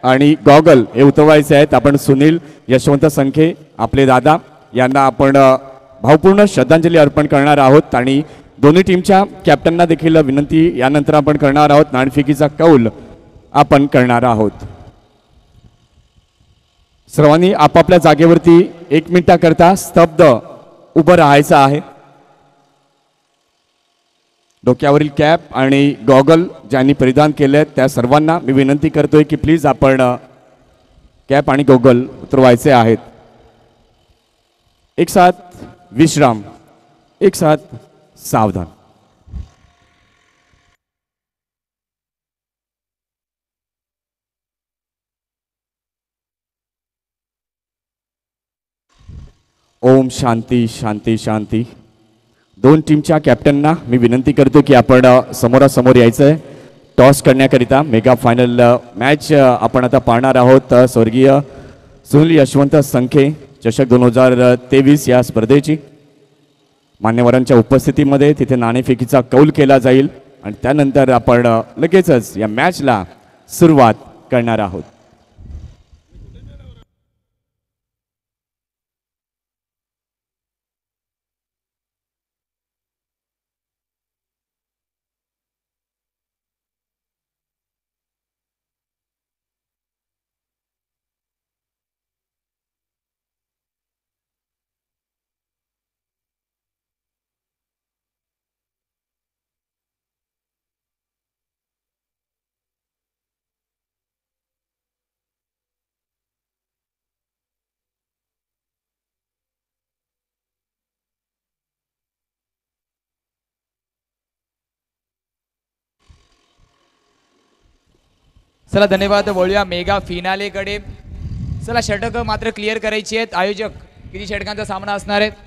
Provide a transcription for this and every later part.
आणि गॉगल हे उतरवायचे आहेत. आपण सुनील यशवंत संखे आपले दादा यांना आपण भावपूर्ण श्रद्धांजली अर्पण करणार आहोत आणि दोन्ही टीमच्या कॅप्टनना देखील विनंती यानंतर आपण करणार आहोत. नाणेफेकीचा कौल आपण करणार आहोत. सर्वांनी आपापल्या जागेवरती 1 मिनिटाकरता स्तब्ध उभं राहायचं आहे. डोक्यावरील कॅप आणि गॉगल ज्यांनी परिधान केले आहेत त्या सर्वांना मी विनंती करतोय की प्लीज आपण कॅप आणि गॉगल उतरवायचे आहेत. एक साथ विश्राम, एक साथ सावधान. ओम शांती शांती शांती. दोन टीमच्या कॅप्टनना मी विनंती करतो की आपण समोरासमोर यायचं आहे. टॉस करण्याकरिता मेगा फायनल मॅच आपण आता पाहणार आहोत. स्वर्गीय सुनील यशवंत संखे चषक 2023 या स्पर्धेची मान्यवरांच्या उपस्थितीमध्ये तिथे नाणेफेकीचा कौल केला जाईल आणि त्यानंतर आपण लगेचच या मॅचला सुरुवात करणार आहोत. चला धन्यवाद. वळूया मेगा फिनालेकडे. चला षटक मात्र क्लिअर करायची आहेत. आयोजक किती षटकांचा सामना असणार आहे?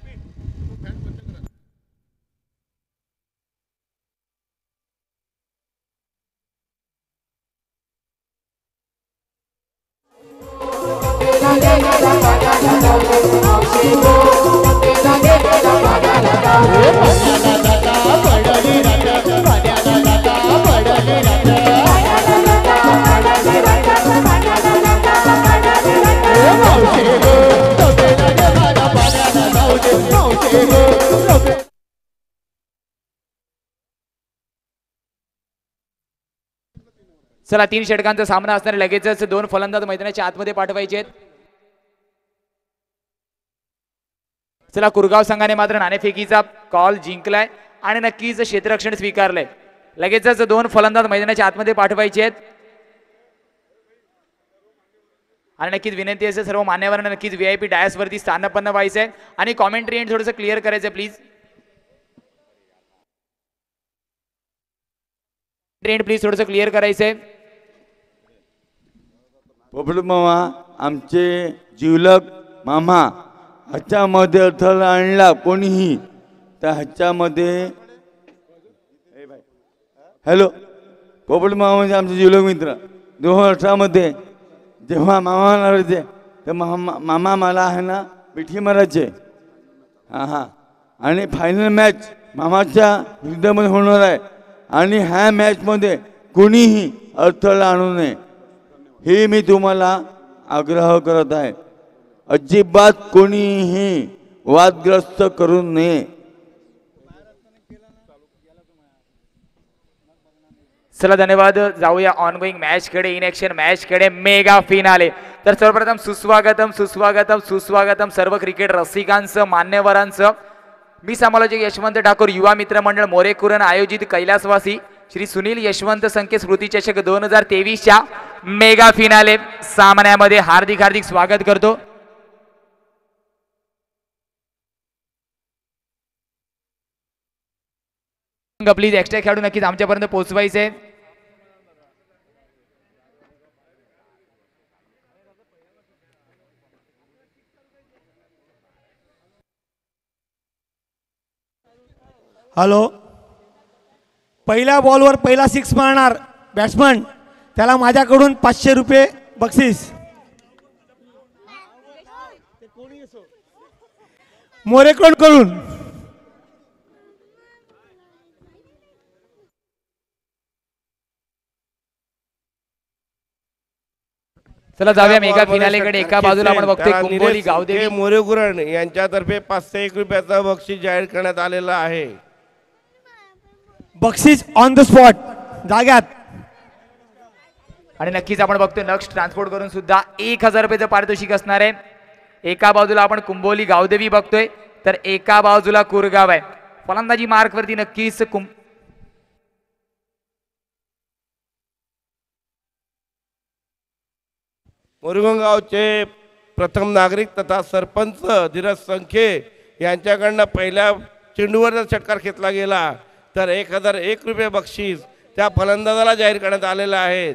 चला 3 षटकांचा सामना असणार. लगेचच 2 फलंदाज मैदानाच्या आतमध्ये पाठवायचे आहेत. चला कुरगाव संघाने मात्र नाणेफेकीचा कॉल जिंकलाय आणि नक्कीच क्षेत्ररक्षण स्वीकारलंय. लगेचच 2 फलंदाज मैदानाच्या आतमध्ये पाठवायचे आहेत आणि नक्कीच विनंती असेल सर्व मान्यवरांना नक्कीच VIP डायस वरती स्थानापन्न व्हायचंय आणि कॉमेंट्री एंड थोडंसं क्लिअर करायचं प्लीज. ट्रेंड प्लीज थोडंसं क्लिअर करायचंय. पोपट मामा आमचे जिवलग मामा ह्याच्यामध्ये अडथळा आणला कोणीही तर ह्याच्यामध्ये हॅलो पोपट मामा म्हणजे आमचे जिवलग मित्र 2018 मध्ये जेव्हा मामा मारायचे तर मामा मला आहे ना मिठी मारायचे. हां आणि फायनल मॅच मामाच्या विरुद्धमध्ये होणार आहे आणि ह्या मॅचमध्ये कोणीही अडथळा आणू नये हे मी तुम्हाला आग्रह करत आहे. अजिबात कोणीही वादग्रस्त करू नये. चला धन्यवाद. जाऊया ऑनगोईंग मॅच कडे, इन ॲक्शन मॅच कडे, मेगा फिनाले. तर सर्वप्रथम सुस्वागतम सुस्वागतम सुस्वागतम सर्व क्रिकेट रसिकांचं मान्यवरांचं. मी समालोचक यशवंत ठाकूर, युवा मित्र मंडळ मोरेकुरण आयोजित कैलासवासी श्री सुनील यशवंत संखे स्मृती चषक 2023च्या मेगा फिनाले सामन्यामध्ये हार्दिक हार्दिक स्वागत करतो. प्लीज एक्स्ट्रा खेळाडू नक्कीच आमच्यापर्यंत पोहोचवायचे. हॅलो, पहिल्या बॉलवर पहिला 6 मारणार बॅट्समन त्याला माझ्याकडून 500 रुपये बक्षीस. मोरेकडून चला जाऊया मेगा फिनालेकडे. एका बाजूला आपण बघतोय कुंभोली गावदेवी मोरेकुरण यांच्यातर्फे 501 रुपयाचा बक्षीस जाहीर करण्यात आलेला आहे. बक्षीस ऑन द स्पॉट जाग्यात. आणि नक्कीच आपण बघतोय नक्ष ट्रान्सपोर्ट करून सुद्धा 1000 रुपयाचं पारितोषिक असणार आहे. एका बाजूला आपण कुंभोली गावदेवी बघतोय तर एका बाजूला कुरगाव आहे. फलंदाजी मार्क वरती नक्कीच मोरगाव गावचे प्रथम नागरिक तथा सरपंच धीरज संखे यांच्याकडनं पहिल्या चेंडूवर षटकार घेतला गेला तर 1001 रुपये बक्षीस त्या फलंदाजाला जाहीर करण्यात आलेलं आहे.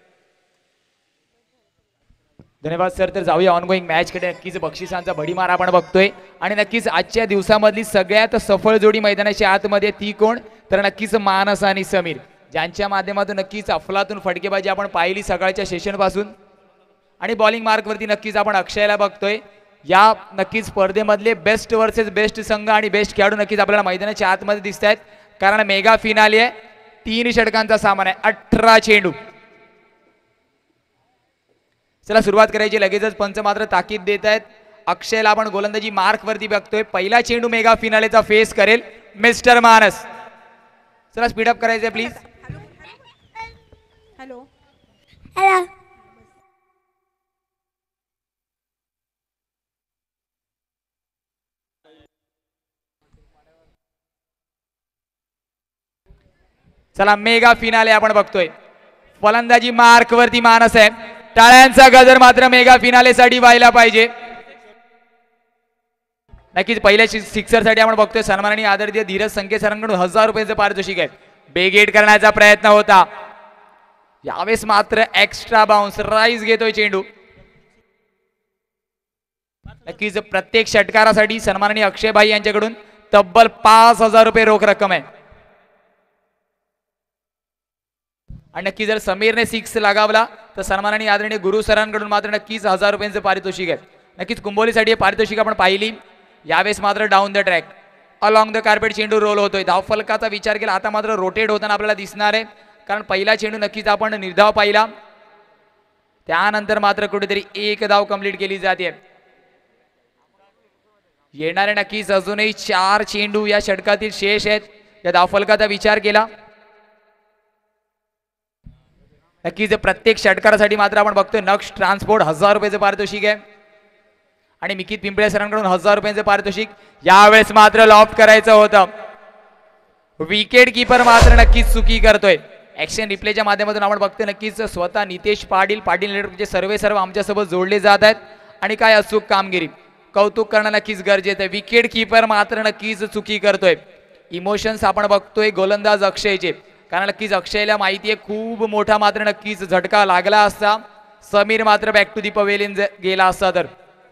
धन्यवाद सर. तर जाऊया ऑनगोईंग मॅच कडे. नक्कीच बक्षिसांचा भडीमार आपण बघतोय आणि नक्कीच आजच्या दिवसामधली सगळ्यात सफळ जोडी मैदानाच्या आतमध्ये ती कोण तर नक्कीच मानस आणि समीर, ज्यांच्या माध्यमातून नक्कीच अफलातून फटकेबाजी आपण पाहिली सकाळच्या सेशन पासून. आणि बॉलिंग मार्क वरती नक्कीच आपण अक्षयला बघतोय. या नक्कीच स्पर्धेमधले बेस्ट वर्सेस बेस्ट संघ आणि बेस्ट खेळाडू नक्कीच आपल्याला मैदानाच्या आतमध्ये दिसत आहेत, कारण मेगा फिनाले आहे. 3 षटकांचा सामना आहे, 18 चेंडू. चला सुरुवात करायची. लगेचच पंच मात्र ताकीद देत आहेत. अक्षयला आपण गोलंदाजी मार्क वरती बघतोय. पहिला चेंडू मेगा फिनालेचा फेस करेल मिस्टर मानस. चला स्पीडअप करायचंय प्लीज. हॅलो. चला मेगा फिनाले आपण बघतोय. फलंदाजी मार्क वरती मानस आहे. टाळ्यांचा गजर मात्र मेगा फिनाले साठी व्हायला पाहिजे. नक्कीच पहिल्या सिक्सर साठी आपण बघतोय सन्माननीय आदरणीय धीरज संखे सरांकडून 1000 रुपयांचं पारितोषिक आहे. बेगेट करण्याचा प्रयत्न होता, यावेळेस मात्र एक्स्ट्रा बाउन्स राईज घेतोय चेंडू. नक्कीच प्रत्येक षटकारासाठी सन्माननीय अक्षय भाई यांच्याकडून तब्बल 5000 रुपये रोख रक्कम आहे. आणि नक्की जर समीरने 6 लगावला तर सन्माननीय आदरणीय गुरु सरांकडून मात्र नक्कीच 1000 रुपयांचं पारितोषिक आहे. नक्कीच कुंभोलीसाठी पारितोषिक आपण पाहिली. यावेळेस मात्र down the track along the carpet चेंडू रोल होतोय. धावफलकाचा विचार केला आता मात्र रोटेट होताना आपल्याला दिसणार आहे, कारण पहिला चेंडू नक्कीच आपण निर्धाव पाहिला, त्यानंतर मात्र कुठेतरी 1 धाव कंप्लीट केली जाते. येणारे नक्कीच अजूनही 4 चेंडू या षटकातील शेष आहेत. या धावफलकाचा विचार केला नक्कीच प्रत्येक षटकारासाठी मात्र आपण बघतोय नक्ष ट्रान्सपोर्ट 1000 रुपयाचं पारितोषिक आहे आणि मिकित पिंपळे सरांकडून 1000 रुपयांचं पारितोषिक. यावेळेस मात्र लॉफ्ट करायचं होतं, विकेट कीपर मात्र नक्कीच चुकी करतोय. ऍक्शन रिप्लेच्या माध्यमातून आपण बघतोय नक्कीच स्वतः नितेश पाटील नेटवर्कचे सर्व आमच्यासोबत जोडले जात आहेत आणि काय अचूक कामगिरी, कौतुक करणं नक्कीच गरजेचं आहे. विकेट कीपर मात्र नक्कीच चुकी करतोय. इमोशन्स आपण बघतोय गोलंदाज अक्षयचे, कारण नक्कीच अक्षयला माहिती आहे खूप मोठा मात्र नक्कीच झटका लागला असता, समीर मात्र बॅक टू दी पवेलियन गेला असता तर.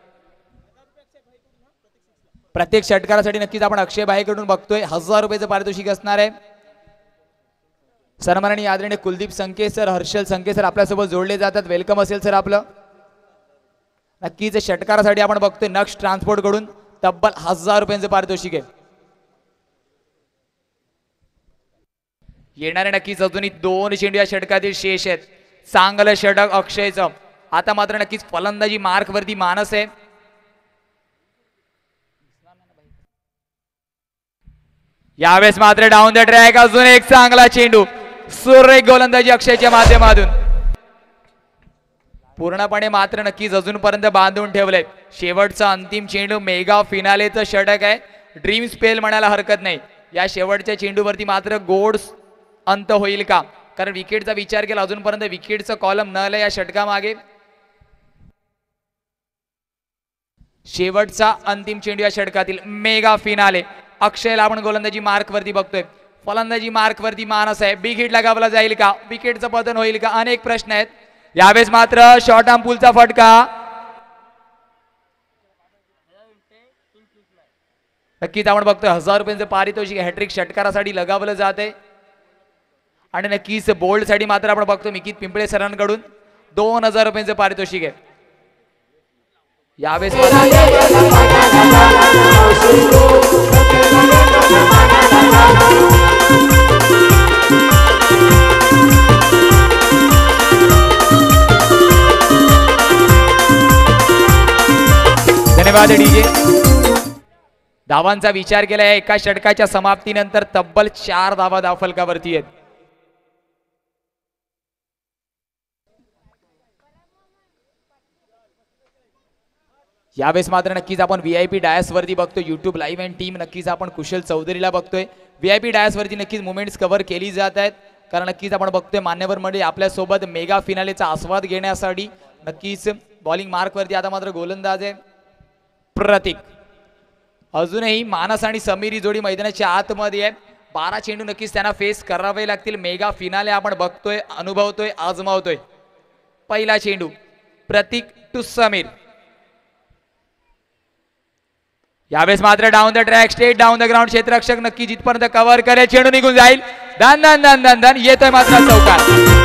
प्रत्येक षटकारासाठी नक्कीच आपण अक्षय भाईकडून बघतोय 1000 रुपयाचं पारितोषिक असणार आहे. सन्माननीय आदरणीय कुलदीप संके सर, हर्षल संके सर आपल्यासोबत जोडले जातात, वेलकम असेल सर आपलं. नक्कीच षटकारासाठी आपण बघतोय नक्ष ट्रान्सपोर्ट कडून तब्बल 1000 रुपयांचं पारितोषिक आहे. येणारे नक्कीच अजूनही 2 चेंडू या षटकातील शेष आहेत. चांगलं षटक अक्षयचं. आता मात्र नक्कीच फलंदाजी मार्क वरती मानस आहे. यावेळेस मात्र डाऊन द ट्रॅक अजून एक चांगला चेंडू, सुरेख गोलंदाजी अक्षयच्या माध्यमातून. पूर्णपणे मात्र नक्कीच अजूनपर्यंत बांधून ठेवलंय. शेवटचा अंतिम चेंडू मेगा फिनालेचं षटक आहे, ड्रीम स्पेल म्हणायला हरकत नाही. या शेवटच्या चेंडूवरती मात्र गोड अंत होईल का, कारण विकेटचा विचार केला अजूनपर्यंत विकेटचं कॉलम न या षटकामागे. शेवटचा अंतिम चेंडू या षटकातील मेगा फिनाले. अक्षयला आपण गोलंदाजी मार्क वरती बघतोय, फलंदाजी मार्क वरती मानस आहे. बिग हिट लगावला जाईल का, विकेटचं पतन होईल का, अनेक प्रश्न आहेत. यावेळेस मात्र शॉर्ट आर्म पुलचा फटका. नक्कीच आपण बघतोय 1000 रुपयांचं पारितोषिक हॅट्रिक षटकारासाठी लगावलं जात आहे आणि नक्कीच बोल्ड साठी मात्र आपण बघतो मिकित पिंपळे सरांकडून 2000 रुपयांचं पारितोषिक आहे. यावेळेस धन्यवाद डीजे. धावांचा विचार केला एका षटकाच्या समाप्तीनंतर तब्बल 4 धावा धावफलकावरती आहेत. यावेळेस मात्र नक्कीच आपण VIP डायस वरती बघतोय. युट्यूब लाईव्ह अँड टीम नक्कीच आपण कुशल चौधरीला बघतोय. VIP डायस वरती नक्कीच मुवमेंट्स कव्हर केली जात आहेत, कारण नक्कीच आपण बघतोय मान्यवर मंडळी आपल्यासोबत मेगा फिनालेचा आस्वाद घेण्यासाठी. नक्कीच बॉलिंग मार्क वरती आता मात्र गोलंदाज आहे प्रतीक. अजूनही मानस आणि समीर ही जोडी मैदानाच्या आतमध्ये आहे. 12 चेंडू नक्कीच त्यांना फेस करावे लागतील. मेगा फिनाले आपण बघतोय, अनुभवतोय, आजमावतोय. पहिला चेंडू प्रतीक टू समीर. यावेळेस मात्र down the track, straight down the ground. क्षेत्ररक्षक नक्की जिथपर्यंत कव्हर करेल चेंडू निघून जाईल. धन धन धन धन धन येतोय मात्र चौकार.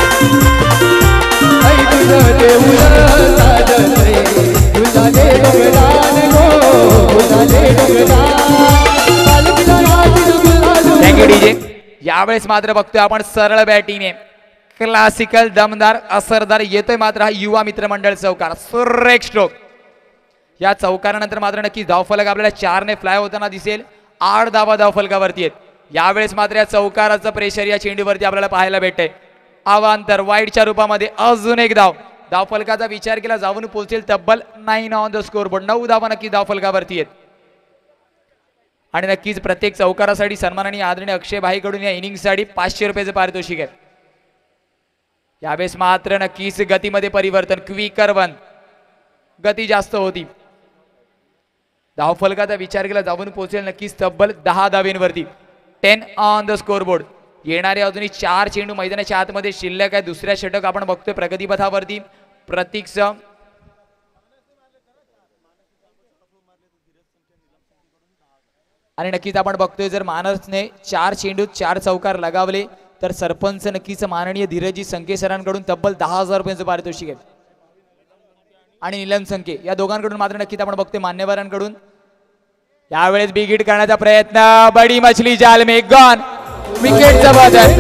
Thank you DJ. यावेळेस मात्र बघतोय आपण सरळ बॅटिंग, क्लासिकल दमदार असरदार येतोय मात्र हा युवा मित्रमंडळ चौकार. सुरेख स्ट्रोक. या चौकारानंतर मात्र नक्की धावफलक आपल्याला 4 ने फ्लाय होताना दिसेल. 8 धावा धावफलकावरती आहेत. यावेळेस मात्र या चौकाराचं प्रेशर या चेंडूवरती आपल्याला पाहायला भेटतंय. अवांतर वाईडच्या रूपामध्ये अजून एक धाव. धावफलकाचा विचार केला जाऊन पोहोचेल तब्बल 9 ऑन द स्कोर बोर्ड. 9 धावा नक्की धावफलकावरती आहेत. आणि नक्कीच प्रत्येक चौकारासाठी सन्मान आणि आदरणीय अक्षय भाईकडून या इनिंगसाठी 500 रुपयाचं पारितोषिक आहे. यावेळेस मात्र नक्कीच गतीमध्ये परिवर्तन, क्विकर वन, गती जास्त होती. धावफलकाचा विचार केला जाऊन पोहोचेल नक्कीच तब्बल 10 धावेंवरती. 10 ऑन द स्कोर बोर्ड. येणारे अजूनही 4 चेंडू मैदानाच्या आतमध्ये शिल्लक आहे. दुसऱ्या षटक आपण बघतोय प्रगतीपथावरती प्रतीकचं. आणि नक्कीच आपण बघतोय जर मानसने 4 चेंडूत 4 चौकार लगावले तर सरपंच नक्कीच माननीय धीरजी संके सरांकडून तब्बल 10,000 रुपयांचं पारितोषिक आहे. आणि नीलम संके या दोघांकडून मात्र नक्कीच आपण बघतोय मान्यवरांकडून. यावेळेस बिग हिट करण्याचा प्रयत्न, बडी मछली जाल में गॉन. विकेटचा बदल.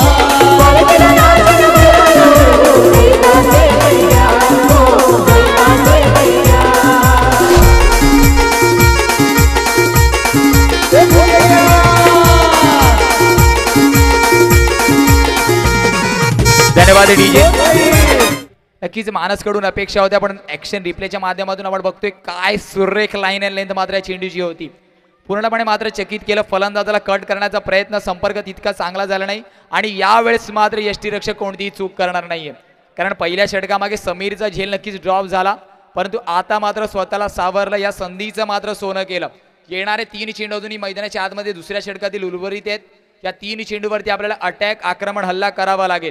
धन्यवाद डीजे. नक्कीच मानसकडून अपेक्षा होत्या पण ऍक्शन रिप्लेच्या माध्यमातून आपण बघतोय काय सुरेख लाईन अँड लेंथ मात्र या चेंडूची होती. पूर्णपणे मात्र चकित केलं. फलंदाजाला कट करण्याचा प्रयत्न, संपर्क तितका चांगला झाला नाही. आणि यावेळेस मात्र यष्टीरक्षक कोणतीही चूक करणार नाहीये, कारण पहिल्या षटकामागे समीरचा झेल नक्कीच ड्रॉप झाला, परंतु आता मात्र स्वतःला सावरलं. या संधीचं मात्र सोनं केलं. येणारे 3 चेंडू अजूनही मैदानाच्या आतमध्ये दुसऱ्या षटकातील उर्वरित आहेत. या 3 चेंडूवरती आपल्याला अटॅक, आक्रमण, हल्ला करावा लागेल.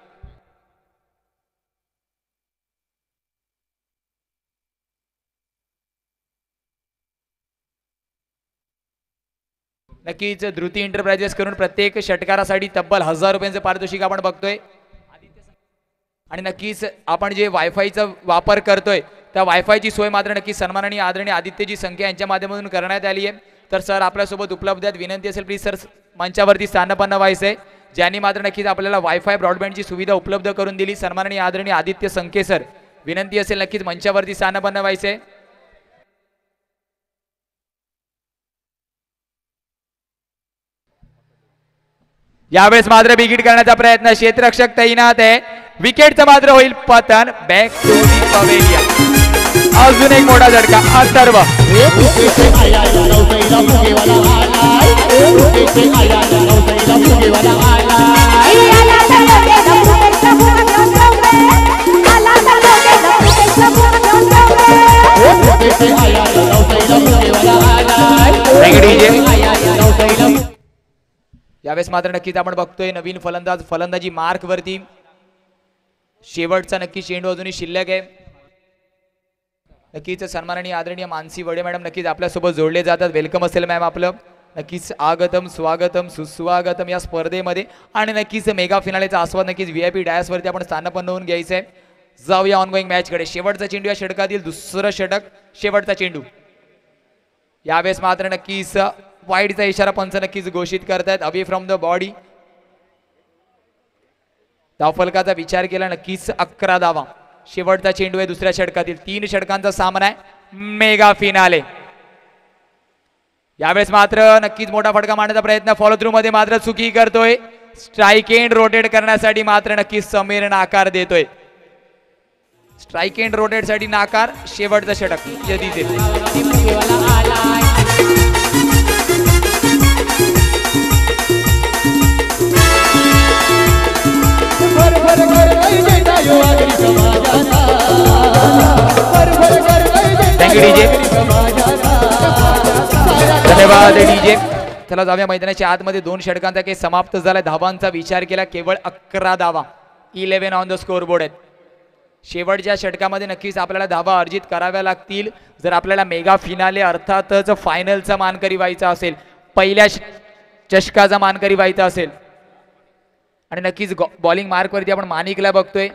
नक्कीच धृती एंटरप्राइजेस करून प्रत्येक षटकारासाठी तब्बल 1000 रुपयांचं पारितोषिक आपण बघतोय. आणि नक्कीच आपण जे वायफायचा वापर करतोय त्या वायफायची सोय मात्र नक्कीच सन्माननीय आदरणीय आदित्यजी संख्या यांच्या माध्यमातून करण्यात आली आहे. तर सर आपल्यासोबत उपलब्ध आहेत. विनंती असेल प्लीज सर मंचावरती स्थानपन्न व्हायचं आहे, ज्यांनी मात्र नक्कीच आपल्याला वायफाय ब्रॉडबँडची सुविधा उपलब्ध करून दिली. सन्माननीय आदरणीय आदित्य संख्ये सर, विनंती असेल नक्कीच मंचावरती स्थानपन्न व्हायचं आहे. यावेळेस मात्र बिगिट करण्याचा प्रयत्न, क्षेत्ररक्षक तैनात आहे. विकेटचं मात्र होईल पतन. Back to the pavilion. अजून एक मोठा झटका. अथर्व यावेळेस मात्र नक्कीच आपण बघतोय नवीन फलंदाज फलंदाजी मार्क वरती. शेवटचा नक्की चेंडू अजूनही शिल्लक आहे. नक्कीच सन्माननीय आदरणीय मानसी वडे मॅडम नक्कीच आपल्यासोबत जोडले जातात. वेलकम असेल मॅम आपलं. नक्कीच आगतम, स्वागतम, सुस्वागतम या स्पर्धेमध्ये. आणि नक्कीच मेगा फिनालेचा आस्वाद नक्कीच VIP डायस वरती आपण स्थानपन्न होऊन घ्यायचंय. जाऊया ऑनगोईंग मॅच कडे. शेवटचा चेंडू या षटकातील दुसरं षटक, शेवटचा चेंडू. यावेळेस मात्र नक्कीच वाईडचा इशारा पंच नक्कीच घोषित करतायत. Away from the body. धावफलकाचा विचार केला नक्कीच 11 धावा. शेवटचा चेंडू आहे दुसऱ्या षटकातील. 3 षटकांचा सामना आहे, मेगा फिनाले. यावेळेस मात्र नक्कीच मोठा फटका मारण्याचा प्रयत्न, फॉलो थ्रू मध्ये मात्र चुकी करतोय. स्ट्राईक एंड रोटेट करण्यासाठी मात्र नक्कीच समीर नाकार देतोय. स्ट्राईक एंड रोटेट साठी नाकार. शेवटचं षटक यदीचे. थँक्यू डीजे, धन्यवाद डीजे. चला जाऊया मैदानाच्या आतमध्ये. 2 षटकांचा खेळ समाप्त झाला. धावांचा विचार केला केवळ 11 धावा, 11 ऑन द स्कोर बोर्ड आहेत. शेवटच्या षटकामध्ये नक्कीच आपल्याला धावा अर्जित कराव्या लागतील जर आपल्याला मेगा फिनाले अर्थातच फायनलचा मानकरी व्हायचा असेल, पहिल्या चषकाचा मानकरी व्हायचा असेल. आणि नक्कीच बॉलिंग मार्कवरती आपण माणिकला बघतोय.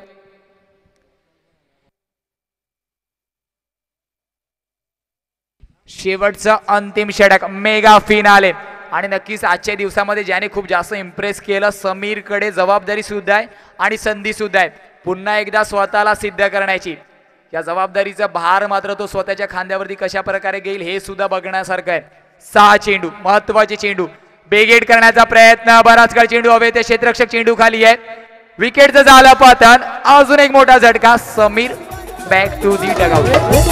शेवटचं अंतिम षटक मेगा फिनाले. आणि नक्कीच आजच्या दिवसामध्ये ज्याने खूप जास्त इम्प्रेस केलं, समीरकडे जबाबदारी सुद्धा आहे आणि संधी सुद्धा आहे पुन्हा एकदा स्वतःला सिद्ध करण्याची. या जबाबदारीचा भार मात्र तो स्वतःच्या खांद्यावरती कशा प्रकारे घेईल हे सुद्धा बघण्यासारखं आहे. 6 चेंडू, महत्वाचे चेंडू, बेगेट करण्याचा प्रयत्न, बराच काळ चेंडू हवे ते क्षेत्ररक्षक चेंडू खाली आहे. विकेटचं झालं पतन. अजून एक मोठा झटका, Sameer back to the dugout.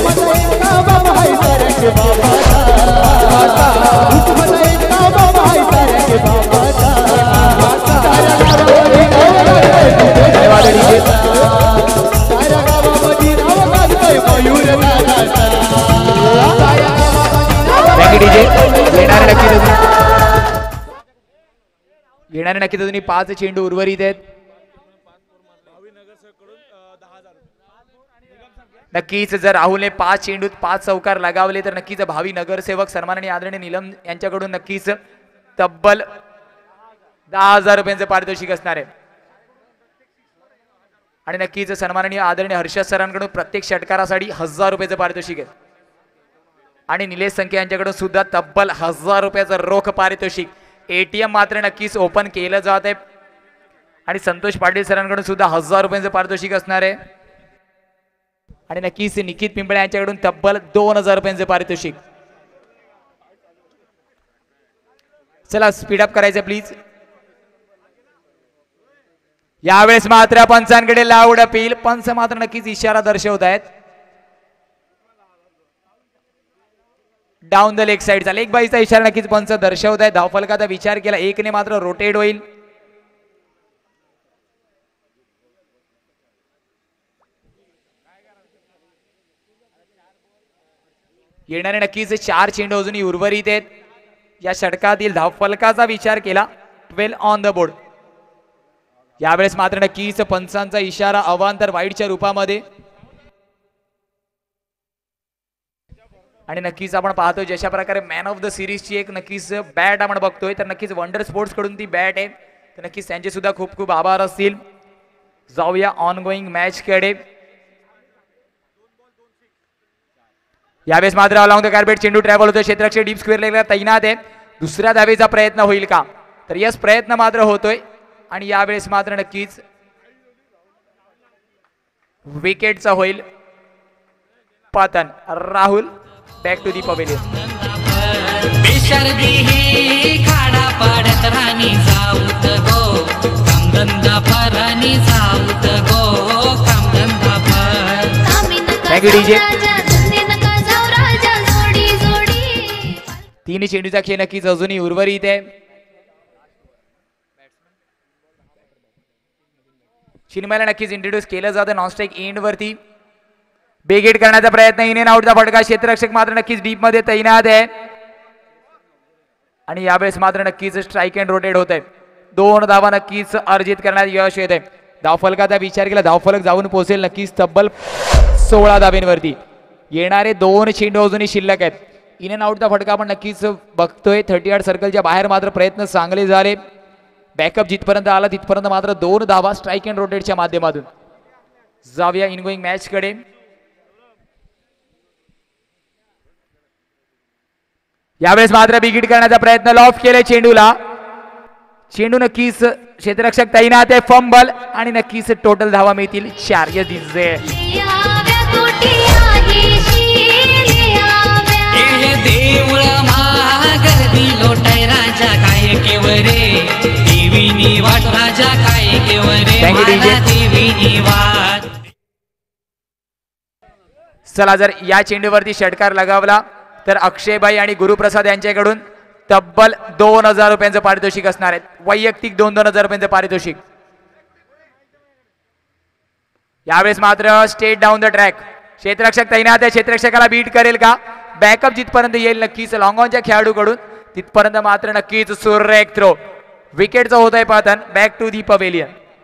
येणारे नक्कीच अजूनही 5 चेंडू उर्वरित आहेत. नक्कीच जर राहुलने 5 चेंडूत 5 चौकार लगावले तर नक्कीच भावी नगरसेवक सन्माननीय आदरणीय नीलम यांच्याकडून नक्कीच तब्बल 10,000 रुपयांचे पारितोषिक असणार आहे. आणि नक्कीच सन्माननीय आदरणीय हर्षद सरांकडून प्रत्येक षटकारासाठी 1000 रुपयाचं पारितोषिक आहे. आणि निलेश संखे यांच्याकडून सुद्धा तब्बल 1000 रुपयाचं रोख पारितोषिक. ATM मात्र नक्कीच ओपन केलं जात आहे. आणि संतोष पाटील सरांकडून सुद्धा 1000 रुपयांचं पारितोषिक असणार आहे. आणि नक्कीच निकित पिंपळे यांच्याकडून तब्बल 2000 रुपयांचे पारितोषिक. चला स्पीडअप करायचं प्लीज. यावेळेस मात्र पंचांकडे लाऊड अपील. पंच मात्र नक्कीच इशारा दर्शवत आहेत. डाऊन द लेग साईडचा लेग बाईचा इशारा नक्कीच पंच दर्शवत आहे. धावफलकाचा विचार केला, 1 मात्र रोटेट होईल. येणारे नक्कीच 4 चेंडू अजूनही उर्वरित आहेत. या षटकातील धावफलकाचा विचार केला, 12 ऑन द बोर्ड. यावेळेस मात्र नक्कीच पंचांचा इशारा अवांतर वाईडच्या रूपामध्ये. आणि नक्कीच आपण पाहतोय जशा प्रकारे मॅन ऑफ द सिरीजची एक नक्कीच बॅट आपण बघतोय, तर नक्कीच वंडर स्पोर्ट्स कडून ती बॅट आहे, तर नक्कीच त्यांचे सुद्धा खूप खूप आभार असतील. जाऊया ऑन गोईंग मॅच कडे. यावेळेस मात्र अलॉंग द कार्पेट चेंडू ट्रॅव्हल होतो. क्षेत्ररक्षक डीप स्क्वेअर लेगला तैनात आहे. दुसऱ्या धावेचा प्रयत्न होईल का, तर यस प्रयत्न मात्र होतोय. आणि यावेळेस मात्र नक्कीच विकेटचा होईल पतन. Rahul back to the pavilion. Thank you DJ. 3 चेंडूचा खेळ नक्कीच अजूनही उर्वरित आहे. चिन्मयला नक्कीच इंट्रोड्यूस केलं जातं नॉनस्ट्राईक एंड वरती. बेगेट करण्याचा प्रयत्न, इन अँड आउटचा फटका. क्षेत्ररक्षक मात्र नक्कीच डीप मध्ये तैनात आहे. आणि यावेळेस मात्र नक्कीच स्ट्राईक अँड रोटेट होत आहे. 2 धावा नक्कीच अर्जित करण्यात यश येत आहे. धावफलकाचा विचार केला, धावफलक जाऊन पोहोचेल नक्कीच तब्बल 16 धाब्यांवरती. येणारे 2 चेंडू अजूनही शिल्लक आहेत. इन अँड आउटचा फटका आपण नक्कीच बघतोय. 38 सर्कलच्या बाहेर मात्र प्रयत्न चांगले झाले. बॅकअप जिथपर्यंत आला तिथपर्यंत मात्र 2 धावा स्ट्राईक अँड रोटेटच्या माध्यमातून. जाऊया इनगोईंग मॅच कडे. यावेळेस मात्र बिगिट करण्याचा प्रयत्न, लॉफ केले चेंडूला. चेंडू नक्कीच क्षेत्ररक्षक तैनात आहे. फंबल आणि नक्कीच टोटल धावा मिळतील 4. लिहाव्या हे देऊळ महागर्दी लोटाय राजा काय केवरे देवीनी वाट राजा काय केवरे Thank you, DJ. मला देवीनी वाट. चला, जर या चेंडूवरती षटकार लगावला तर अक्षयभाई आणि गुरुप्रसाद यांच्याकडून तब्बल 2000 रुपयांचं पारितोषिक असणार आहे. वैयक्तिक 2,000 रुपयांचं पारितोषिक. यावेळेस मात्र स्टेट डाऊन द ट्रॅक. क्षेत्ररक्षक तैनात आहे. क्षेत्ररक्षकाला बीट करेल का? बॅकअप जिथपर्यंत येईल नक्कीच लॉंग ऑनच्या खेळाडूकडून तिथपर्यंत मात्र नक्कीच सुरेख थ्रो. विकेटचं होत आहे पतन. Back to the pavilion.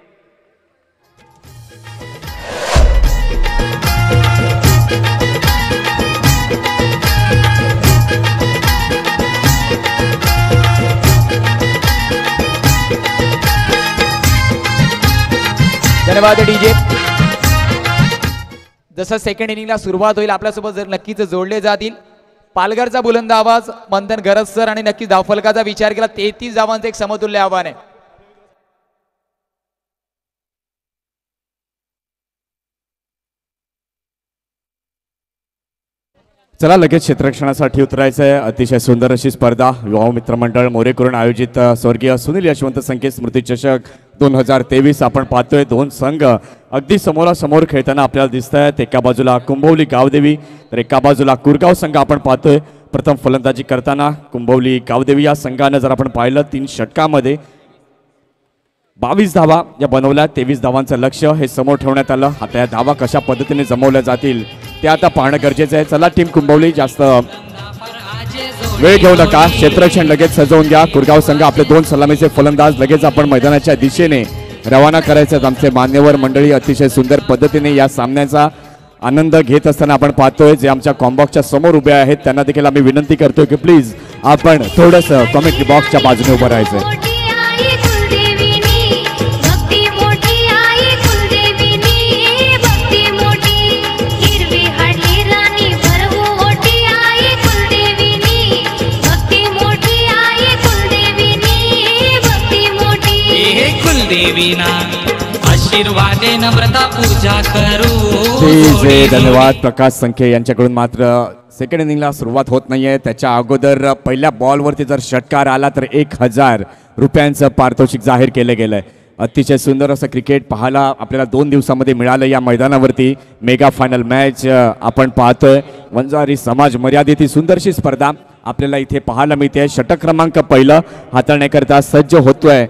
धन्यवाद डीजे. जसं सेकंड इनिंगला सुरुवात होईल आपल्यासोबत जर नक्कीच जोडले जातील पालघरचा बुलंद आवाज मंथन गरज सर आणि नक्कीच धावफलकाचा विचार केला 33 धावांचं एक समतुल्य आव्हान आहे. चला लगेच क्षेत्ररक्षणासाठी उतरायचं आहे. अतिशय सुंदर अशी स्पर्धा युवा मित्रमंडळ मोरेकरून आयोजित स्वर्गीय सुनील यशवंत संकेत स्मृती चषक 2023 आपण पाहतोय. दोन संघ अगदी समोरासमोर खेळताना आपल्याला दिसत आहेत. एका बाजूला कुंभवली गावदेवी तर एका बाजूला कुरगाव संघ आपण पाहतोय. प्रथम फलंदाजी करताना कुंभवली गावदेवी या संघानं जर आपण पाहिलं 3 षटकामध्ये 22 धावा या बनवल्या. 23 धावांचं लक्ष्य हे समोर ठेवण्यात आलं. आता या धावा कशा पद्धतीने जमवल्या जातील ते आता पाहणं गरजेचं आहे. चला टीम कुंभवली जास्त वेळ घेऊ नका. क्षेत्ररक्षण लगेच सजवून घ्या. कुरगाव संघ आपले 2 सलामीचे फलंदाज लगेच आपण मैदानाच्या दिशेने रवाना करायचे आहेत. आमचे मान्यवर मंडळी अतिशय सुंदर पद्धतीने या सामन्याचा आनंद घेत असताना आपण पाहतोय. जे आमच्या कॉम्बॉक्सच्या समोर उभे आहेत त्यांना देखील आम्ही विनंती करतोय की प्लीज आपण थोडंसं कॉमेंट्री बॉक्सच्या बाजूने उभं राहायचं. देवीना आशीर्वादे नम्रता पूजा करू. धन्यवाद प्रकाश संखे यांच्याकडून. मात्र सेकंड इनिंगला सुरुवात होत नाहीये. त्याच्या अगोदर पहिल्या बॉलवरती जर षटकार आला तर 1000 रुपयांचं पारितोषिक जाहीर केलं गेलंय. अतिशय सुंदर असं क्रिकेट पाहायला आपल्याला 2 दिवसामध्ये मिळालं या मैदानावरती. मेगा फायनल मॅच आपण पाहतोय. वंजारी समाज मर्यादित ही सुंदरशी स्पर्धा आपल्याला इथे पाहायला मिळते. षटक क्रमांक पहिलं हाताळण्याकरता सज्ज होतोय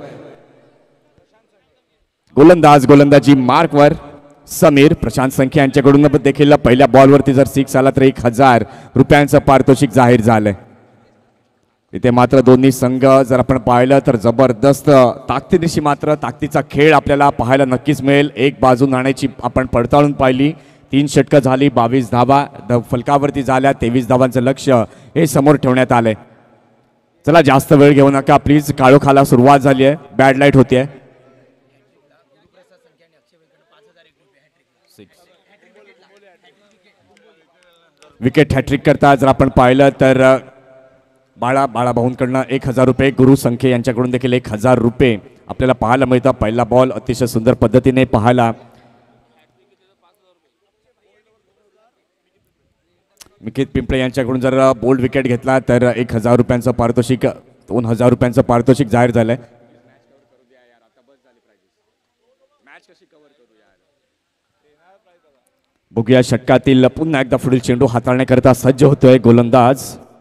गोलंदाजी मार्कवर समीर. प्रशांत संखे यांच्याकडून देखील पहिल्या बॉलवरती जर 6 आला तर 1000 रुपयांचं पारितोषिक जाहीर झालंय. इथे मात्र दोन्ही संघ जर आपण पाहिलं तर जबरदस्त ताकदीनिशी मात्र ताकदीचा खेळ आपल्याला पाहायला नक्कीच मिळेल. एक बाजू नाण्याची आपण पडताळून पाहिली. 3 षटकं झाली. 22 धावा फलकावरती झाल्या. 23 धावांचं लक्ष्य हे समोर ठेवण्यात आलंय. चला जास्त वेळ घेऊ नका प्लीज. काळोखाला सुरुवात झाली आहे. बॅड लाईट होतीये. विकेट हॅट्रिक करता जर आपण पाहिलं तर बाळा भाऊंकडनं 1000 रुपये. गुरु संखे यांच्याकडून देखील 1000 रुपये आपल्याला पाहायला मिळतं. पहिला बॉल अतिशय सुंदर पद्धतीने पाहायला. मिकित पिंपळे यांच्याकडून जर बोल्ड विकेट घेतला तर 1000 रुपयांचं पारितोषिक 2000 रुपयांचं पारितोषिक जाहीर झालंय. बघूया षटकातील पुन्हा एकदा पुढील चेंडू हाताळण्याकरता सज्ज होतोय गोलंदाज.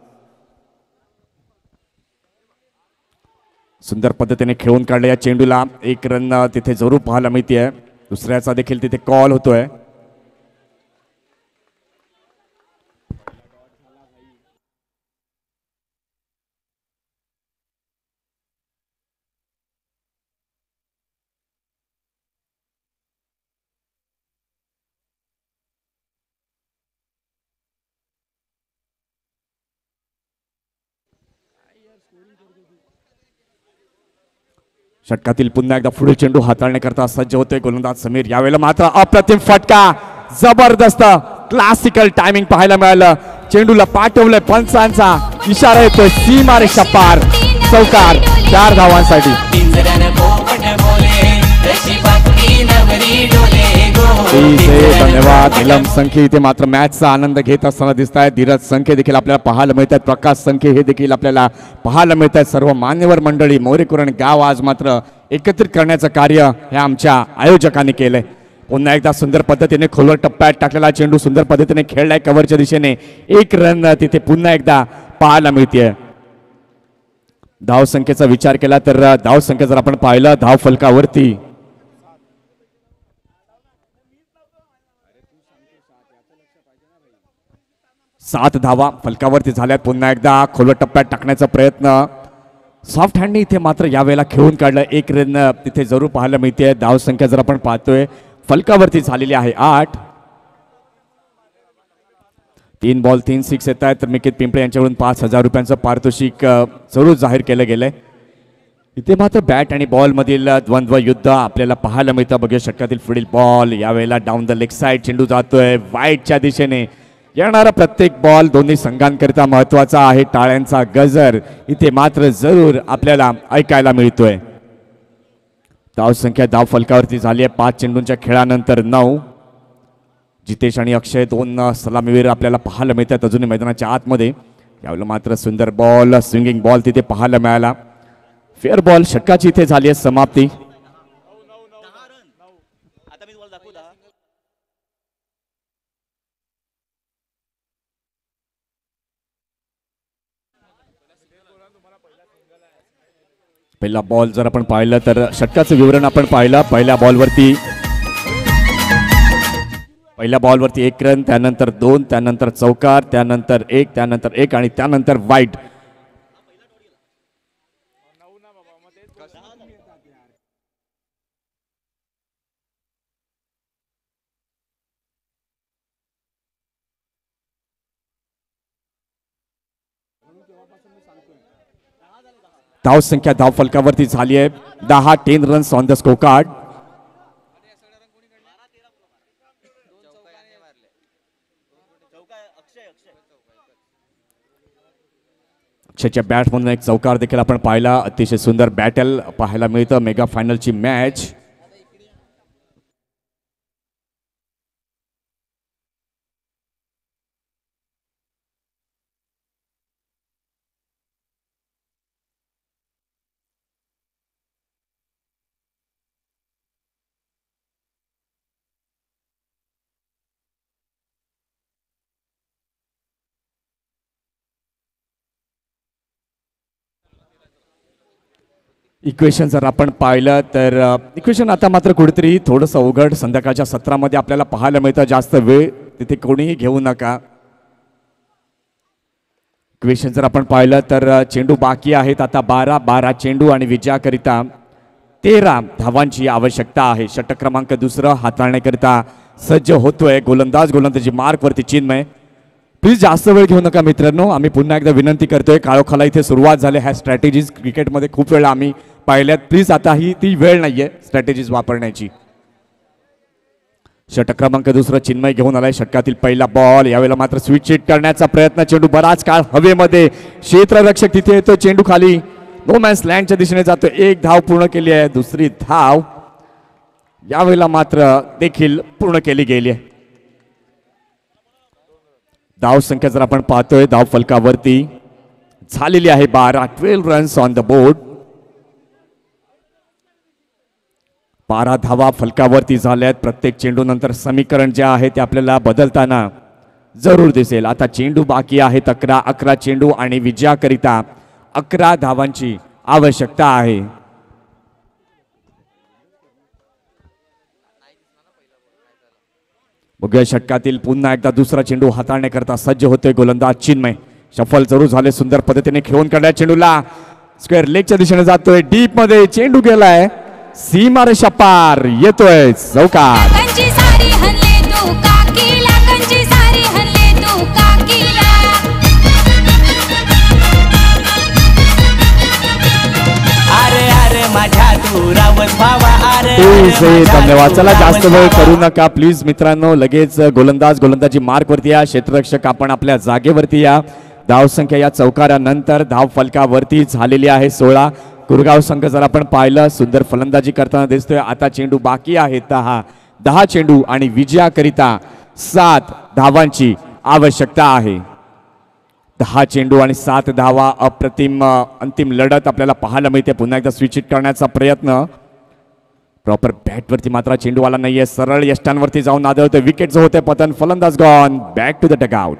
सुंदर पद्धतीने खेळून काढलं या चेंडूला. 1 रन तिथे जरूर पाहायला मिळते. दुसऱ्याचा देखील तिथे कॉल होतोय. षटकातील पुन्हा एकदा पुढील चेंडू हाताळण्याकरता सज्ज होतोय गोलंदाज समीर. यावेळेला मात्र अप्रतिम फटका. जबरदस्त क्लासिकल टायमिंग पाहायला मिळालं. चेंडूला पाठवलंय. पंचांचा इशारा येतोय. सीमारेषा पार. चौकार 4 धावांसाठी. धन्यवाद. नीलम संखे इथे मात्र मॅचचा आनंद घेत असताना दिसत आहेत. धीरज संखे देखील आपल्याला पाहायला मिळत आहेत. प्रकाश संखे हे देखील आपल्याला पाहायला मिळत आहेत. सर्व मान्यवर मंडळी मोरेकुरण गाव आज मात्र एकत्रित करण्याचं कार्य हे आमच्या आयोजकांनी केलंय. पुन्हा एकदा सुंदर पद्धतीने खोलवर टप्प्यात टाकलेला चेंडू सुंदर पद्धतीने खेळलाय कव्हरच्या दिशेने. एक रन तिथे पुन्हा एकदा पाहायला मिळते. धाव संख्येचा विचार केला तर धाव संख्या जर आपण पाहिलं धाव फलकावरती 7 धावा फलकावरती झाल्यात. पुन्हा एकदा खोलवर टप्प्यात टाकण्याचा प्रयत्न सॉफ्ट हँडने इथे मात्र यावेळेला खेळून काढलं. एक रन तिथे जरूर पाहायला मिळते. धाव संख्या जर आपण पाहतोय फलकावरती झालेली आहे 8. 3 बॉल 3 6 येत आहेत. तर निकेत पिंपळे यांच्याकडून 5,000 रुपयांचं पारितोषिक जरूर जाहीर केलं गेलंय. इथे मात्र बॅट आणि बॉल मधील द्वंद्व युद्ध आपल्याला पाहायला मिळतं. बघूया षटकातील पुढील बॉल यावेळेला डाऊन द लेग साइड चेंडू जातोय वाईटच्या दिशेने. येणारा प्रत्येक बॉल दोन्ही संघांकरिता महत्वाचा आहे. टाळ्यांचा गजर इथे मात्र जरूर आपल्याला ऐकायला मिळतोय. धाव संख्या धाव फलकावरती झाली आहे 5 चेंडूंच्या खेळानंतर 9. जितेश आणि अक्षय 2 सलामीवीर आपल्याला पाहायला मिळतात अजूनही मैदानाच्या आतमध्ये. यावेळेला मात्र सुंदर बॉल स्विंगिंग बॉल तिथे पाहायला मिळाला. फेअर बॉल षटकाची इथे झाली आहे समाप्ती. पहिला बॉल जर आपण पाहिलं तर षटकाचं विवरण आपण पाहिलं. पहिल्या बॉलवरती 1 रन, त्यानंतर 2, त्यानंतर चौकार, त्यानंतर 1, त्यानंतर 1 आणि त्यानंतर वाईट. धाव संख्या धाव फलकावरती झाली आहे 10. 10 runs on the score card. अक्षयच्या बॅटमधून एक चौकार देखील आपण पाहिला. अतिशय सुंदर बॅटल पाहायला मिळतं. मेगा फायनलची मॅच इक्वेशन जर आपण पाहिलं तर इक्वेशन आता मात्र कुठेतरी थोडंसं अवघड संध्याकाळच्या सत्रामध्ये आपल्याला पाहायला मिळतं. जास्त वेळ तिथे कोणीही घेऊ नका. इक्वेशन जर आपण पाहिलं तर चेंडू बाकी आहेत आता 12 चेंडू आणि विजयाकरिता 13 धावांची आवश्यकता आहे. षटक क्रमांक 2 हाताळण्याकरिता सज्ज होतोय गोलंदाजी मार्कवरती चिन्मय. प्लीज जास्त वेळ घेऊ नका मित्रांनो. आम्ही पुन्हा एकदा विनंती करतोय. काळोखाला इथे सुरुवात झाली. ह्या स्ट्रॅटेजीज क्रिकेटमध्ये खूप वेळा आम्ही पाहिल्यात. प्लीज आता ही ती वेळ नाहीये स्ट्रॅटेजीज वापरण्याची. षटक क्रमांक 2 चिन्मय घेऊन आलाय. षटकातील पहिला बॉल यावेळेला मात्र स्विच हिट करण्याचा प्रयत्न. चेंडू बराच काळ हवेमध्ये. क्षेत्ररक्षक तिथे येतो. चेंडू खाली नो मॅन्स लँडच्या दिशेने जातो. 1 धाव पूर्ण केली आहे. दुसरी धाव यावेळेला मात्र देखील पूर्ण केली गेली आहे. धाव संख्या जर आपण पाहतोय धाव फलकावरती झालेली आहे 12 रन्स ऑन द बोर्ड. 12 धावा फलकावरती झाल्यात. प्रत्येक चेंडू नंतर समीकरण जे आहे ते आपल्याला बदलताना जरूर दिसेल. आता चेंडू बाकी आहेत 11 चेंडू आणि विजयाकरिता 11 धावांची आवश्यकता आहे. बघूया षटकातील पुन्हा एकदा दुसरा चेंडू हाताळण्याकरता सज्ज होतोय गोलंदाज चिन्मय. शफल जरूर झाले. सुंदर पद्धतीने खेळून काढल्या चेंडूला. स्क्वेअर लेगच्या दिशेने जातोय. डीप मध्ये चेंडू गेलाय. सीमारेषा पार येतोय चौकार. धन्यवाद. चला जास्त वेळ करू नका प्लीज मित्रांनो. लगेच गोलंदाजी मार्कवरती या. क्षेत्ररक्षक आपण आपल्या जागेवरती या. धाव संख्या या चौकारानंतर धाव फलकावरती झालेली आहे 16. कुरगाव संघ जर आपण पाहिलं सुंदर फलंदाजी करताना दिसतोय. आता चेंडू बाकी आहे 10. 10 चेंडू आणि विजयाकरिता 7 धावांची आवश्यकता आहे. 10 चेंडू आणि 7 धावा. अप्रतिम अंतिम लढत आपल्याला पाहायला मिळते. पुन्हा एकदा स्विच हिट करण्याचा प्रयत्न. प्रॉपर बॅटवरती मात्र चेंडू आला नाहीये. सरळ यष्टांवरती जाऊन आदळतोय. विकेटचं होते पतन. फलंदाज gone. Back to the dugout.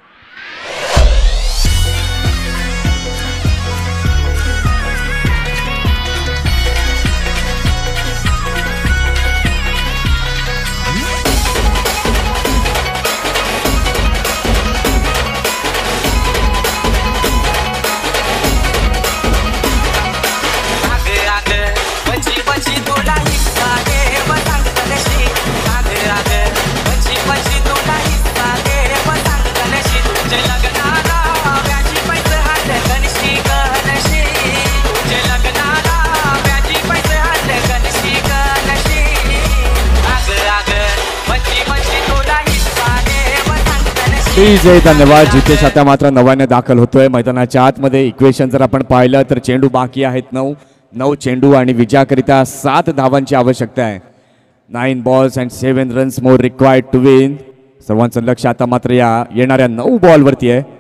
धन्यवाद. जितेश आता मात्र नव्याने दाखल होतोय मैदानाच्या आतमध्ये. इक्वेशन जर आपण पाहिलं तर चेंडू बाकी आहेत 9 चेंडू आणि विजयाकरिता 7 धावांची आवश्यकता आहे. 9 balls and 7 runs more required to win. सर्वांचं लक्ष आता मात्र या येणाऱ्या 9 बॉलवरती आहे.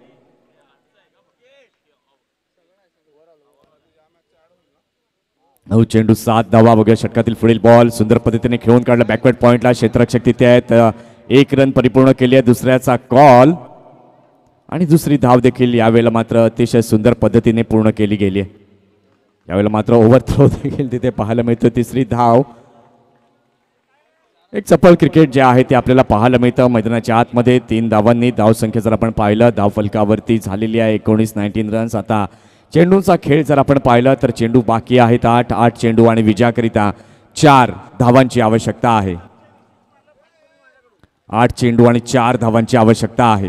9 चेंडू 7 धावा. बघूया षटकातील पुढील बॉल सुंदर पद्धतीने खेळून काढला बॅकवर्ड पॉइंटला. क्षेत्ररक्षक तिथे आहेत. 1 रन परिपूर्ण केली आहे. दुसऱ्याचा कॉल आणि दुसरी धाव देखील यावेळेला मात्र अतिशय सुंदर पद्धतीने पूर्ण केली गेली आहे. यावेळेला मात्र ओव्हरथ्रो देखील तिथे पाहायला मिळतो. तिसरी धाव. एक चपळ क्रिकेट जे आहे ते आपल्याला पाहायला मिळतं मैदानाच्या आतमध्ये. 3 धावांनी धावसंख्या जर आपण पाहिलं धावफलकावरती झालेली आहे 19 रन्स. आता चेंडूंचा खेळ जर आपण पाहिलं तर चेंडू बाकी आहेत 8 चेंडू आणि विजयाकरिता 4 धावांची आवश्यकता आहे. 8 चेंडू आणि 4 धावांची आवश्यकता आहे.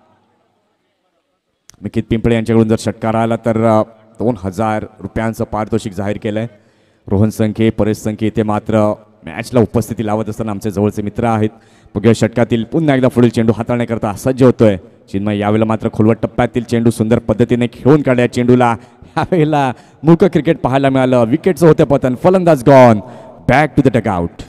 निखित पिंपळे यांच्याकडून जर षटकार आला तर 2000 रुपयांचं पारितोषिक जाहीर केलंय. रोहन संखे परेश संखे इथे मात्र मॅचला उपस्थिती लावत असताना आमचे जवळचे मित्र आहेत. बघूया षटकातील पुन्हा एकदा पुढील चेंडू हाताळण्याकरता सज्ज होतोय चिन्मय. यावेळेला मात्र खोलवट टप्प्यातील चेंडू सुंदर पद्धतीने खेळून काढल्या. चेंडूला यावेळेला मूक क्रिकेट पाहायला मिळालं. विकेटचं होते पतन. फलंदाज gone. Back to the dugout.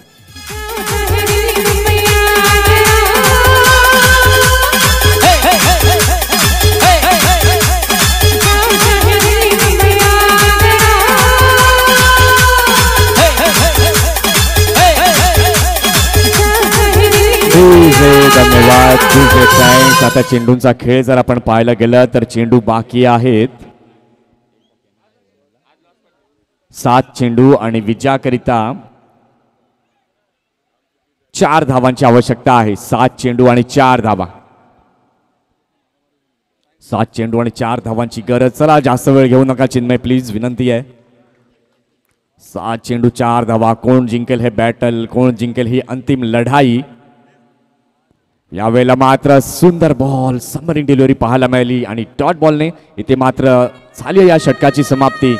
धन्यवाद. थँक्स. आता चेंडूंचा खेळ जर आपण पाहायला गेलं तर चेंडू बाकी आहेत 7 चेंडू आणि विजयाकरिता 4 धावांची आवश्यकता आहे. 7 चेंडू आणि 4 धावा. 7 चेंडू आणि 4 धावांची गरज. चला जास्त वेळ घेऊ नका चिन्मय प्लीज विनंती आहे. 7 चेंडू 4 धावा. कोण जिंकेल हे बॅटल, कोण जिंकेल ही अंतिम लढाई. यावेळेला मात्र सुंदर बॉल सबमरीन डिलिव्हरी पाहायला मिळाली आणि डॉट बॉलने इथे मात्र झाली या षटकाची समाप्ती.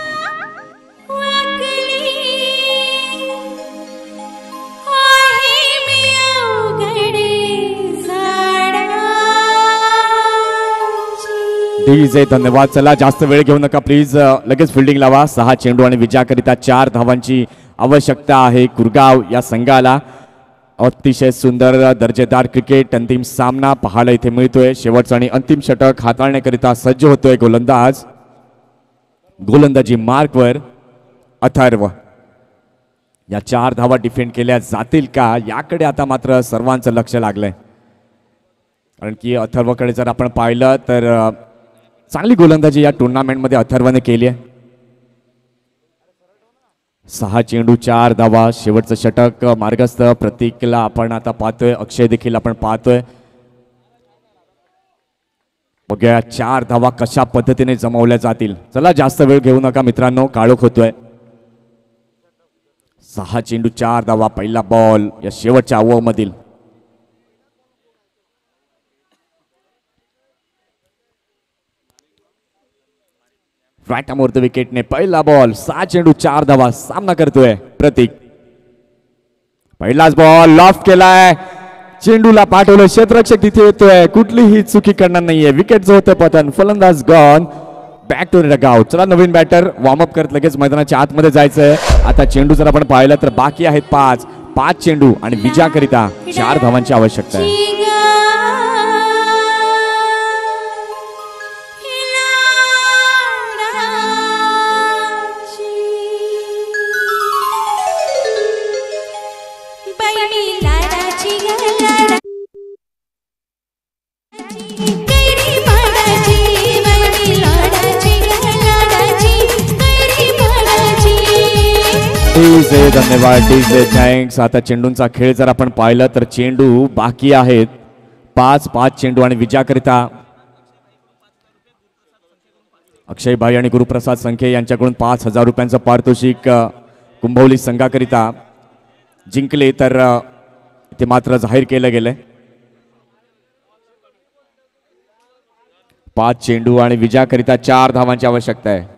धन्यवाद. चला जास्त वेळ घेऊ नका प्लीज. लगेच फिल्डिंग लावा. 6 चेंडू आणि विजयाकरिता 4 धावांची आवश्यकता आहे कुरगाव या संघाला. अतिशय सुंदर दर्जेदार क्रिकेट अंतिम सामना पाहायला इथे मिळतोय. शेवटचा आणि अंतिम षटक हाताळण्याकरिता सज्ज होतोय गोलंदाज. गोलंदाजी मार्कवर अथर्व. या 4 धावा डिफेंड केल्या जातील का याकडे आता मात्र सर्वांचं लक्ष लागलंय. कारण की अथर्वकडे जर आपण पाहिलं तर चांगली गोलंदाजी या टुर्नामेंटमध्ये अथर्वने केली आहे. 6 चेंडू 4 धावा. शेवटचं षटक मार्गस्थ. प्रतीकला आपण आता पाहतोय. अक्षय देखील आपण पाहतोय. बघूया 4 धावा कशा पद्धतीने जमवल्या जातील. चला जास्त वेळ घेऊ नका मित्रांनो. काळोख होतोय. 6 चेंडू 4 धावा. पहिला बॉल या शेवटच्या ओव्हरमधील. राईट अमोर द विकेटने पहिला बॉल. 6 चेंडू 4 धावा. सामना करतोय प्रतीक. पहिलाच बॉल लॉफ्ट केलाय. चेंडूला पाठवलं. क्षेत्ररक्षक तिथे येतोय. कुठलीही चुकी करणार नाहीये. विकेटचं होतं पतन. फलंदाज gone. Back to the dugout. चला नवीन बॅटर वॉर्मअप करत लगेच मैदानाच्या आतमध्ये जायचंय. आता चेंडू जर आपण पाहिलं तर बाकी आहेत 5. 5 चेंडू आणि विजयाकरिता 4 धावांची आवश्यकता आहे. धन्यवाद डीजे, थँक्स. आता चेंडूंचा खेळ जर आपण पाहिलं तर चेंडू बाकी आहेत. 5 चेंडू आणि विजयाकरिता अक्षय भाई आणि गुरुप्रसाद संखे यांच्याकडून 5,000 रुपयांचं पारितोषिक कुंभवली संघाकरिता जिंकले तर ते मात्र जाहीर केलं गेलंय. 5 चेंडू आणि विजयाकरिता 4 धावांची आवश्यकता आहे.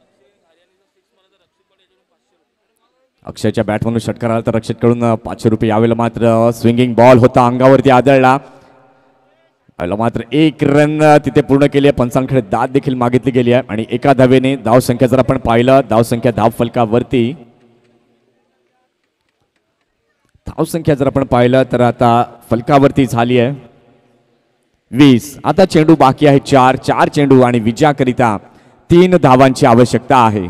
अक्षयच्या बॅटमधून षटकार आला तर रक्षककडून 500 रुपये यावेळेला मात्र स्विंगिंग बॉल होता, अंगावरती आदळला. मात्र 1 रन तिथे पूर्ण केली आहे. पंचांकडे दाद देखील मागितली गेली आहे आणि एका धावेने धावसंख्या जर आपण पाहिलं, धावसंख्या धाव फलकावरती धावसंख्या जर आपण पाहिलं तर आता फलकावरती झाली आहे 20. आता चेंडू बाकी आहे 4 चेंडू आणि विजयाकरिता 3 धावांची आवश्यकता आहे.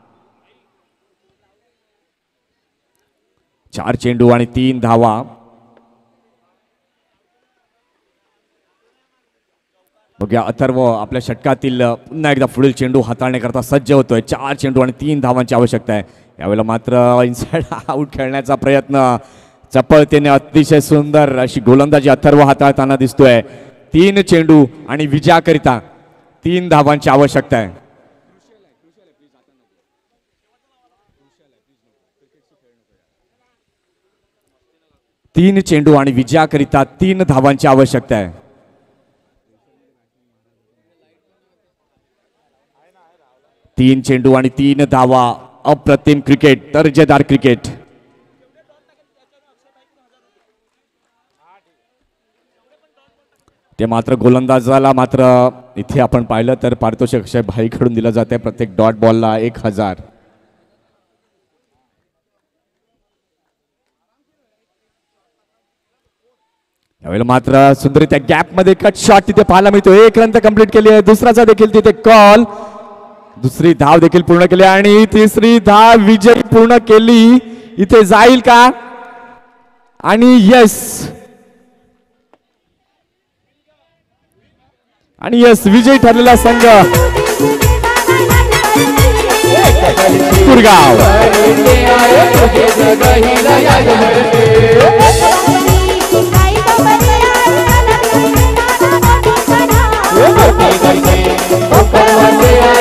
4 चेंडू आणि 3 धावा. बघूया अथर्व आपल्या षटकातील पुन्हा एकदा पुढील चेंडू हाताळण्याकरता सज्ज होतोय. 4 चेंडू आणि 3 धावांची आवश्यकता आहे. यावेळेला मात्र इनसाइड आउट खेळण्याचा प्रयत्न चपळतेने अतिशय सुंदर अशी गोलंदाजी अथर्व हाताळताना दिसतोय. 3 चेंडू आणि विजयाकरिता 3 धावांची आवश्यकता आहे. तीन चेंडू आणि विजयाकरिता 3 धावांची आवश्यकता आहे. तीन चेंडू आणि 3 धावा. अप्रतिम क्रिकेट, दर्जेदार क्रिकेट. ते मात्र गोलंदाजाला मात्र इथे आपण पाहिलं तर पारितोषिक अक्षय भाईकडून दिलं जाते. प्रत्येक डॉट बॉलला 1000. यावेळेला मात्र सुंदर त्या गॅप मध्ये कट शॉट तिथे पाहायला मिळतो. 1 रन कंप्लीट केली आहे. दुसराचा देखील तिथे कॉल. दुसरी धाव देखील पूर्ण केली आणि तिसरी धाव विजयी पूर्ण केली. इथे जाईल का? आणि यस, आणि यस, विजयी ठरलेला संघ कुरगाव.